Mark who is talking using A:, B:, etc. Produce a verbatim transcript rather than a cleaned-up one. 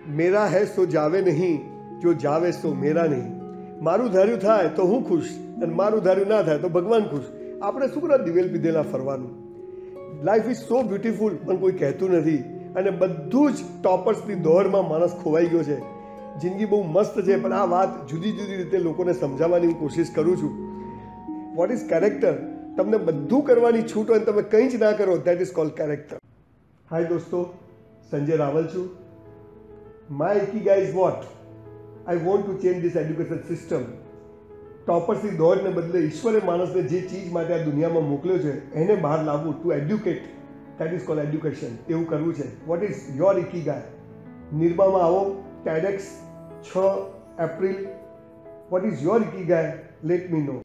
A: મેરા હૈ સો જાવે નહીં, જો જાવે સો મેરા નહીં. મારું ધાર્યું થાય તો હું ખુશ, અને મારું ધાર્યું ના થાય તો ભગવાન ખુશ. આપણે શું કરવા દિવેલ પીધેલા ફરવાનું? લાઈફ ઇઝ સો બ્યુટીફુલ, પણ કોઈ કહેતું નથી. અને બધું જ ટોપર્સની દોડમાં માણસ ખોવાઈ ગયો છે. જિંદગી બહુ મસ્ત છે, પણ આ વાત જુદી જુદી રીતે લોકોને સમજાવવાની હું કોશિશ કરું છું. What is character? તમને બધું કરવાની છૂટ હોય, તમે કંઈ જ ના કરો, that is called character. Hi દોસ્તો, સંજય રાવલ છું. My ikigai is what? I want to change this education system. ટોપર્સની દોડને બદલે ઈશ્વરે માણસને જે ચીજ માટે આ દુનિયામાં મોકલ્યો છે એને બહાર લાવવું, to educate, that is called education. એવું કરવું છે. What is your ikigai? નિર્મામાં આવો, ટેડેક્સ છ April. What is your ikigai? Let me no.